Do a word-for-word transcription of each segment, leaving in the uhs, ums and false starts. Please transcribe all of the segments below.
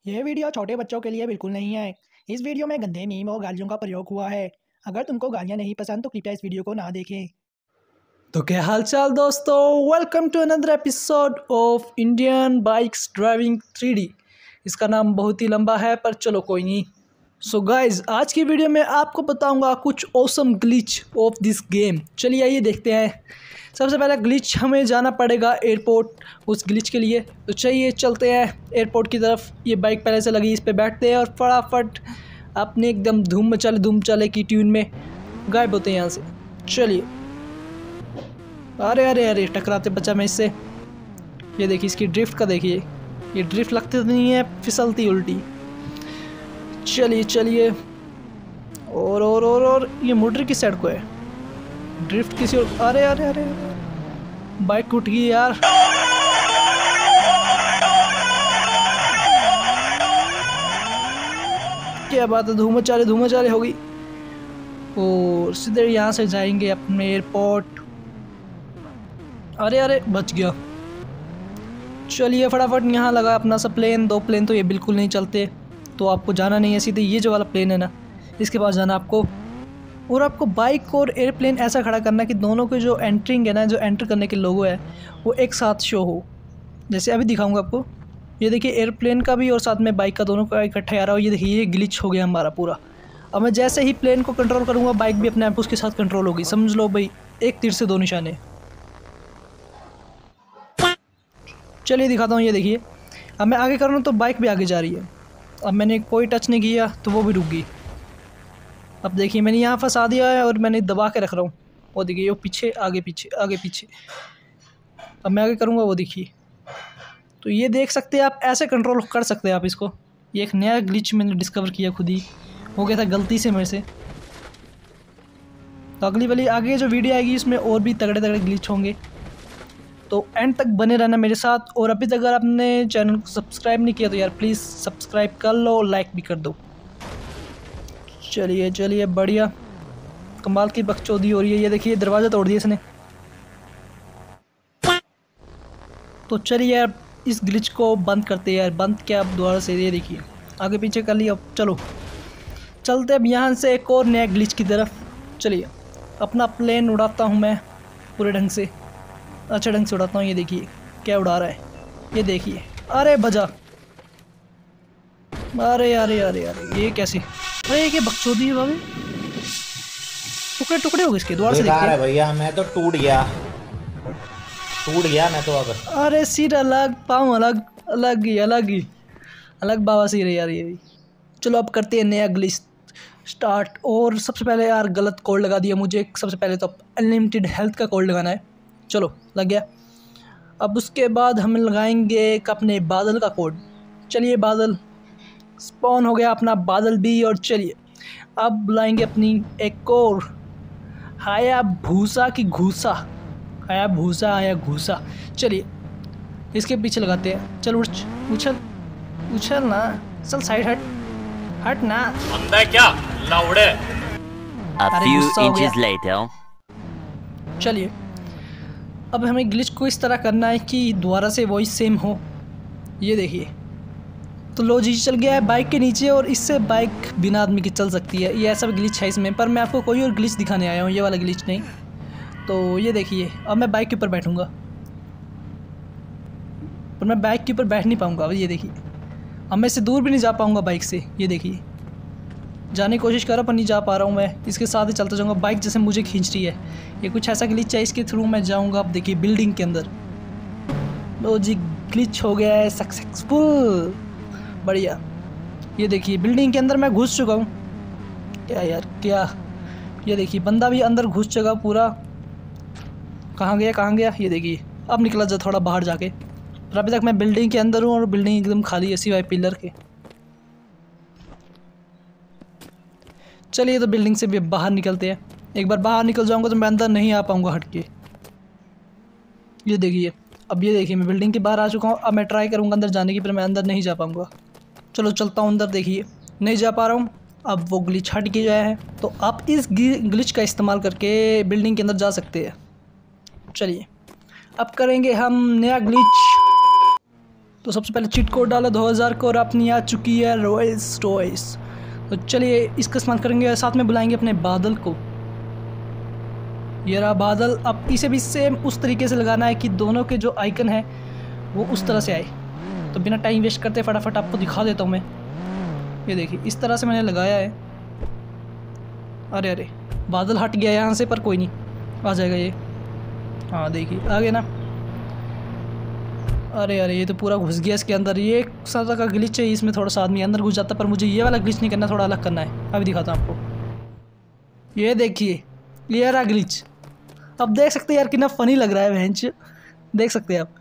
यह वीडियो छोटे बच्चों के लिए बिल्कुल नहीं है। इस वीडियो में गंदे मीम और गालियों का प्रयोग हुआ है। अगर तुमको गालियाँ नहीं पसंद तो कृपया इस वीडियो को ना देखें। तो क्या हाल चाल दोस्तों, welcome to another episode of Indian bikes driving three D. इसका नाम बहुत ही लंबा है पर चलो कोई नहीं। सो so गाइज, आज की वीडियो में आपको बताऊंगा कुछ awesome glitch of this game. चलिए आइए देखते हैं। सबसे पहले ग्लिच हमें जाना पड़ेगा एयरपोर्ट उस ग्लिच के लिए। तो चलिए चलते हैं एयरपोर्ट की तरफ। ये बाइक पहले से लगी, इस पर बैठते हैं और फटाफट अपने एकदम धूम मचाले धूम मचाले की ट्यून में गायब होते हैं यहाँ से। चलिए, अरे अरे अरे टकराते बचा मैं इससे। ये देखिए इसकी ड्रिफ्ट का, देखिए ये ड्रिफ्ट लगती तो नहीं है, फिसलती उल्टी। चलिए चलिए, और और और और ये मोटर की साइड को है, ड्रिफ्ट किसी और। अरे अरे अरे बाइक टूट गई यार। क्या बात है, धूम मचाले धूम मचाले हो गई। और सीधे यहाँ से जाएंगे अपने एयरपोर्ट। अरे अरे बच गया। चलिए फटाफट यहाँ लगा अपना सा प्लेन। दो प्लेन तो ये बिल्कुल नहीं चलते, तो आपको जाना नहीं है, सीधे ये जो वाला प्लेन है ना, इसके पास जाना आपको। और आपको बाइक और एयरप्लेन ऐसा खड़ा करना कि दोनों के जो एंट्रिंग है ना, जो एंटर करने के लोगो है, वो एक साथ शो हो। जैसे अभी दिखाऊंगा आपको। ये देखिए एयरप्लेन का भी और साथ में बाइक का, दोनों का इकट्ठा आ रहा हो। ये देखिए ये ग्लिच हो गया हमारा पूरा। अब मैं जैसे ही प्लेन को कंट्रोल करूँगा, बाइक भी अपने आप उसके साथ कंट्रोल होगी। समझ लो भाई, एक तीर से दो निशाने। चलिए दिखाता हूँ। ये देखिए अब मैं आगे करूँ तो बाइक भी आगे जा रही है। अब मैंने कोई टच नहीं किया तो वो भी रुक गई। अब देखिए मैंने यहाँ फंसा दिया है और मैंने दबा के रख रहा हूँ। वो देखिए वो पीछे आगे पीछे आगे पीछे। अब मैं आगे करूँगा, वो देखिए। तो ये देख सकते हैं आप, ऐसे कंट्रोल कर सकते हैं आप इसको। ये एक नया ग्लिच मैंने डिस्कवर किया खुद ही, हो गया था गलती से मेरे से। तो अगली वाली आगे जो वीडियो आएगी इसमें और भी तगड़े तगड़े ग्लिच होंगे, तो एंड तक बने रहना मेरे साथ। और अभी तक अगर आपने चैनल को सब्सक्राइब नहीं किया तो यार प्लीज़ सब्सक्राइब कर लो, लाइक भी कर दो। चलिए चलिए, बढ़िया कमाल की बकचोदी हो रही है। ये देखिए दरवाज़ा तोड़ दिया इसने। तो चलिए यार इस ग्लिच को बंद करते हैं यार। बंद क्या, अब दोबारा से। ये देखिए आगे पीछे कर लिया। अब चलो चलते अब यहाँ से एक और नया ग्लिच की तरफ। चलिए अपना प्लेन उड़ाता हूँ मैं पूरे ढंग से, अच्छा ढंग से उड़ाता हूँ। ये देखिए क्या उड़ा रहा है, ये देखिए। अरे बजा, अरे अरे अरे अरे ये कैसे। अरे ये बकचोदी है भाभी, टुकड़े टुकड़े हो गए इसके। द्वार से देखते हैं भैया, मैं तो टूट गया टूट गया मैं तो। अब अरे सिर अलग, पाँव अलग, अलग ही अलग ही अलग बाबा सिर है यार ये भी। चलो अब करते हैं नया ग्लिच स्टार्ट। और सबसे पहले यार गलत कोड लगा दिया मुझे। सबसे पहले तो अनलिमिटेड हेल्थ का कोड लगाना है। चलो लग गया। अब उसके बाद हम लगाएंगे एक अपने बादल का कोड। चलिए बादल स्पॉन हो गया अपना बादल भी। और चलिए अब बुलाएंगे अपनी एक और हाया भूसा की घूसा। हाया भूसा आया घूसा। चलिए इसके पीछे लगाते हैं। चल उछ उछल उछल ना, चल साइड हट हट ना। बंदा है क्या लाउड़े। A few inches later. चलिए अब हमें ग्लिच को इस तरह करना है कि दोबारा से वॉइस सेम हो। ये देखिए तो लो जी चल गया है बाइक के नीचे, और इससे बाइक बिना आदमी की चल सकती है। ये ऐसा भी ग्लिच है इसमें, पर मैं आपको कोई और ग्लिच दिखाने आया हूँ, ये वाला ग्लिच नहीं। तो ये देखिए अब मैं बाइक के ऊपर बैठूँगा, पर मैं बाइक के ऊपर बैठ नहीं पाऊँगा। अब ये देखिए अब मैं इससे दूर भी नहीं जा पाऊँगा बाइक से। ये देखिए जाने की कोशिश कर रहा पर नहीं जा पा रहा हूँ मैं। इसके साथ ही चलता जाऊँगा, बाइक जैसे मुझे खींच रही है। ये कुछ ऐसा ग्लिच है, इसके थ्रू मैं जाऊँगा। अब देखिए बिल्डिंग के अंदर, लो जी ग्लिच हो गया है सक्सेसफुल, बढ़िया। ये देखिए बिल्डिंग के अंदर मैं घुस चुका हूँ। क्या यार क्या, ये देखिए बंदा भी अंदर घुस चुका पूरा। कहाँ गया कहाँ गया, ये देखिए अब निकला जा थोड़ा बाहर जाके। पर अभी तक मैं बिल्डिंग के अंदर हूँ और बिल्डिंग एकदम खाली है सिवाय पिलर के। चलिए तो बिल्डिंग से भी बाहर निकलते हैं। एक बार बाहर निकल जाऊंगा तो मैं अंदर नहीं आ पाऊंगा हट के। ये देखिए अब ये देखिए मैं बिल्डिंग के बाहर आ चुका हूँ। अब मैं ट्राई करूंगा अंदर जाने की, पर मैं अंदर नहीं जा पाऊंगा। चलो चलता हूँ अंदर। देखिए नहीं जा पा रहा हूँ। अब वो ग्लिच हट के गया है, तो आप इस ग्लिच का इस्तेमाल करके बिल्डिंग के अंदर जा सकते हैं। चलिए अब करेंगे हम नया ग्लिच। तो सबसे पहले चीट कोड डाला दो हज़ार को और अपनी आ चुकी है रॉयल्स टॉयस। तो चलिए इसका इस्तेमाल करेंगे, साथ में बुलाएंगे अपने बादल को। ये रहा बादल। अब इसे भी सेम उस तरीके से लगाना है कि दोनों के जो आइकन है वो उस तरह से आए। तो बिना टाइम वेस्ट करते फटाफट आपको दिखा देता हूँ मैं। ये देखिए इस तरह से मैंने लगाया है। अरे अरे बादल हट गया यहाँ से, पर कोई नहीं, आ जाएगा ये। हाँ देखिए आ गया ना। अरे अरे ये तो पूरा घुस गया इसके अंदर। ये एक सादा का ग्लिच है, इसमें थोड़ा सा आदमी अंदर घुस जाता है, पर मुझे ये वाला ग्लिच नहीं करना, थोड़ा अलग करना है। अभी दिखाता हूँ आपको। ये देखिए ये रहा ग्लिच। अब देख सकते हैं यार कितना फनी लग रहा है बेंच, देख सकते हैं आप।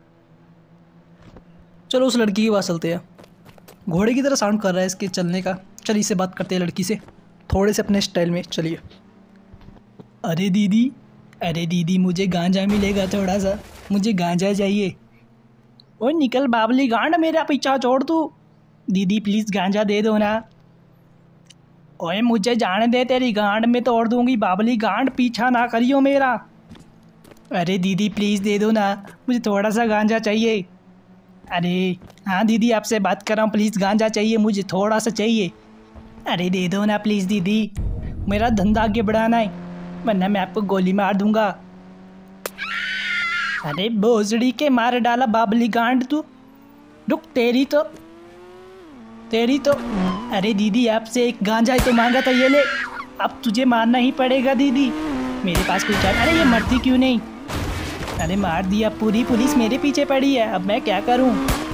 चलो उस लड़की के पास चलते हैं। घोड़े की तरह साउंड कर रहा है इसके चलने का। चलिए इससे बात करते हैं लड़की से थोड़े से अपने स्टाइल में। चलिए। अरे दीदी, अरे दीदी मुझे गांजा मिलेगा थोड़ा सा, मुझे गांजा चाहिए। ओए निकल बाबली गांड, मेरा पीछा छोड़ तू। दीदी प्लीज़ गांजा दे दो ना। ओए मुझे जाने दे, तेरी गांड में तोड़ दूंगी बाबली गांड, पीछा ना करियो मेरा। अरे दीदी प्लीज़ दे दो ना, मुझे थोड़ा सा गांजा चाहिए। अरे हाँ दीदी आपसे बात कर रहा हूँ, प्लीज़ गांजा चाहिए मुझे, थोड़ा सा चाहिए। अरे दे दो ना प्लीज़ दीदी, मेरा धंधा आगे बढ़ाना है, वरना मैं आपको गोली मार दूंगा। अरे भोसड़ी के मार डाला बाबली गांड तू, रुक तेरी तो तेरी तो। अरे दीदी आपसे एक गांजा ही तो मांगा था, ये ले, अब तुझे मारना ही पड़ेगा दीदी, मेरे पास कोई चाल। अरे ये मरती क्यों नहीं? अरे मार दिया, पूरी पुलिस मेरे पीछे पड़ी है, अब मैं क्या करूं?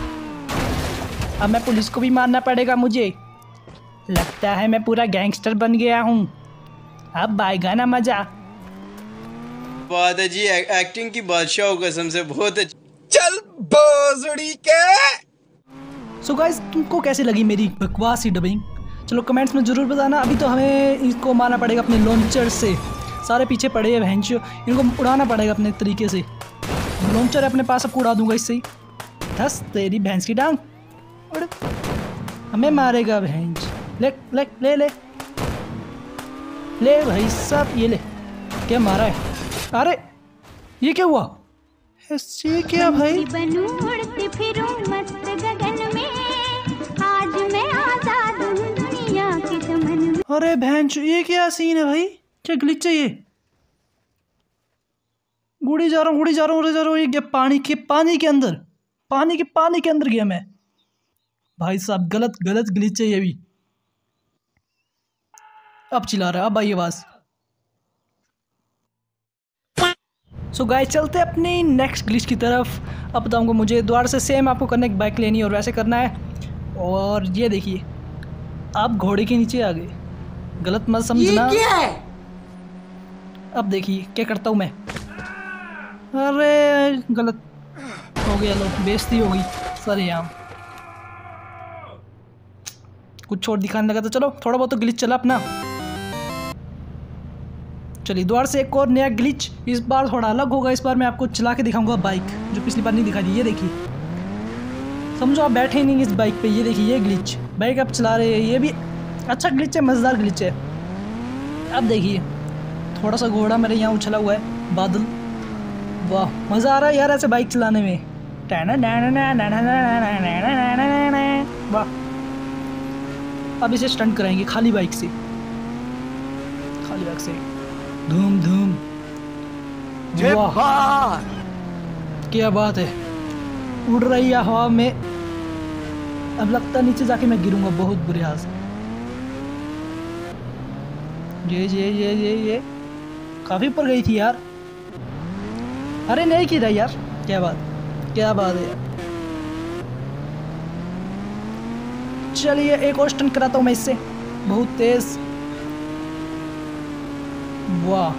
अब मैं पुलिस को भी मारना पड़ेगा मुझे। लगता है मैं पूरा गैंगस्टर बन गया हूं, अब आएगा ना मजा। बात है जी, एक्टिंग की बादशाह कसम से बहुत अच्छी। चल भोसड़ी के। सो गाइस तुमको कैसी लगी मेरी बकवास ही डबिंग? चलो कमेंट्स में ज़रूर बताना। अभी तो हमें इसको मारना पड़ेगा अपने लॉन्चर से। सारे पीछे पड़े हैं भैंसियों, इनको उड़ाना पड़ेगा अपने तरीके से। लॉन्चर है अपने पास, सबको उड़ा दूंगा इससे ही। धस तेरी भैंस की टांग, उड़, हमें मारेगा भैंस। ले ले ले ले ले भाई साहब, ये ले। क्या मारा है? अरे ये क्या हुआ? ये क्या भाई? बनूं उड़ती फिरूं मस्त गगन में, आज मैं आजाद हूं दुनिया के चमन में। अरे भैंस ये क्या सीन है भाई? क्या ग्लिच है ये? उड़ी जा रहा हूँ उड़ी जा रहा हूँ उड़ी जा रहा हूँ। ये क्या पानी के पानी के अंदर पानी के पानी के अंदर गया मैं। भाई साहब गलत गलत ग्लिच है ये भी। अब चिल्ला रहा है, अब आई आवाज। सो so गाइस चलते अपनी नेक्स्ट ग्लिच की तरफ। अब बताऊंगा मुझे दोबारा से सेम आपको करना, एक बाइक लेनी है और वैसे करना है। और ये देखिए आप घोड़े के नीचे आ गए, गलत मत समझना। ये क्या है? अब देखिए क्या करता हूँ मैं। अरे गलत हो गया, लो बेइज्जती हो गई सर यहाँ। कुछ छोड़ दिखाने लगा, तो चलो थोड़ा बहुत तो ग्लिच चला अपना। चलिए दोबारा से एक और नया ग्लिच, इस बार थोड़ा अलग होगा। इस बार मैं आपको चला के दिखाऊंगा बाइक, जो पिछली बार नहीं दिखा दी। ये देखिए, समझो आप बैठे ही नहीं इस बाइक पे। ये देखिए ये ग्लिच, बाइक आप चला रहे हैं, ये भी अच्छा ग्लिच है, मज़ेदार ग्लिच है। अब देखिए थोड़ा सा घोड़ा मेरे यहाँ उछला हुआ है, बादल। वाह मज़ा आ रहा है यार ऐसे बाइक चलाने में। वाह। अब इसे स्टंट कराएंगे खाली बाइक से, खाली बाइक से धूम धूम। वाह क्या बात है, उड़ रही है हवा में। अब लगता नीचे जाके मैं गिरूंगा बहुत बुरे हाल से। ये ये ये ये ये काफ़ी ऊपर गई थी यार। अरे नहीं की रहा यार, क्या बात क्या बात है यार। चलिए एक और स्टंट कराता हूँ मैं इससे, बहुत तेज। वाह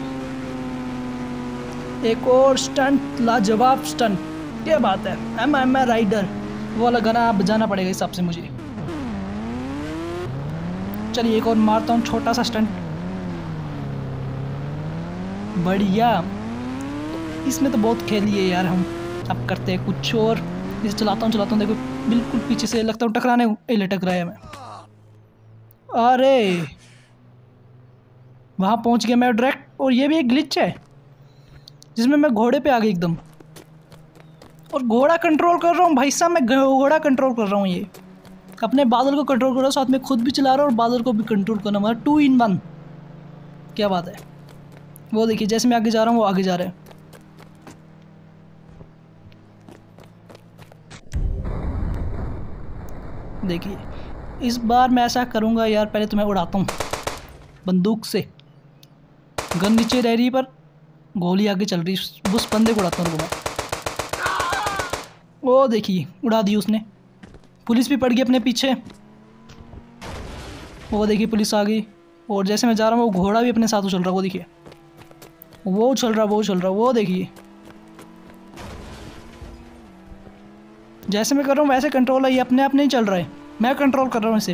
एक और स्टंट, लाजवाब स्टंट, क्या बात है। एम एम ए राइडर वो वाला गाना बजाना पड़ेगा हिसाब से मुझे। चलिए एक और मारता हूँ छोटा सा स्टंट, बढ़िया। तो इसमें तो बहुत खेल लिए यार हम। अब करते हैं कुछ और। इसे चलाता हूँ चलाता हूँ, देखो बिल्कुल पीछे से लगता हूँ टकराने, ए टकराया मैं। अरे वहाँ पहुँच गया मैं डायरेक्ट। और ये भी एक ग्लिच है जिसमें मैं घोड़े पे आ गई एकदम। और घोड़ा कंट्रोल कर रहा हूँ भाई साहब, मैं घोड़ा कंट्रोल कर रहा हूँ। ये अपने बादल को कंट्रोल कर रहा हूँ, साथ में खुद भी चला रहा हूँ और बादल को भी कंट्रोल करना, मतलब टू इन वन। क्या बात है। वो देखिए जैसे मैं आगे जा रहा हूँ वो आगे जा रहा है। देखिए इस बार मैं ऐसा करूँगा यार, पहले तो मैं उड़ाता हूँ बंदूक से। गन नीचे रह रही पर गोली आगे चल रही, उस बंदे को उड़ाता हूँ मैं। वो देखिए उड़ा दी उसने। पुलिस भी पड़ गई अपने पीछे। वो देखिए पुलिस आ गई और जैसे मैं जा रहा हूँ वो घोड़ा भी अपने साथ उछल रहा। वो देखिए वो उछल रहा वो उछल रहा वो देखिए जैसे मैं कर रहा हूँ वैसे कंट्रोल है, ये अपने आप नहीं चल रहा है, मैं कंट्रोल कर रहा हूँ इसे।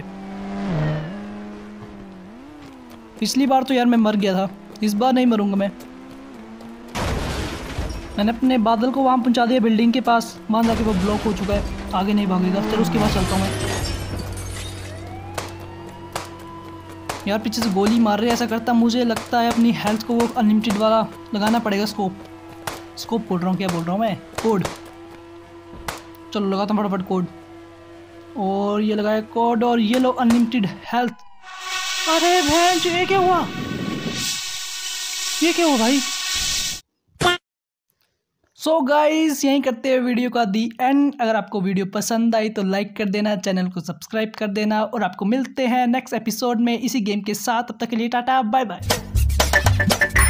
पिछली बार तो यार मैं मर गया था, इस बार नहीं मरूंगा मैं। मैंने अपने बादल को वहाँ पहुँचा दिया बिल्डिंग के पास, वहाँ जाके वो ब्लॉक हो चुका है, आगे नहीं भागेगा। चलो उसके पास चलता हूँ मैं। यार पीछे से गोली मार रहे, ऐसा करता मुझे लगता है अपनी हेल्थ को वो अनलिमिटेड वाला लगाना पड़ेगा। स्कोप स्कोप बोल रहा हूँ, क्या बोल रहा हूँ मैं, कोड। चलो लगाता हूँ फटाफट कोड, और ये लगाया कोड, और ये लो अनलिमिटेड हेल्थ। अरे भैंस ये क्या हुआ, ये क्या हुआ भाई। सो गाइस यहीं करते हैं वीडियो का दी एंड। अगर आपको वीडियो पसंद आई तो लाइक कर देना, चैनल को सब्सक्राइब कर देना, और आपको मिलते हैं नेक्स्ट एपिसोड में इसी गेम के साथ। तब तक के लिए टाटा बाय बाय।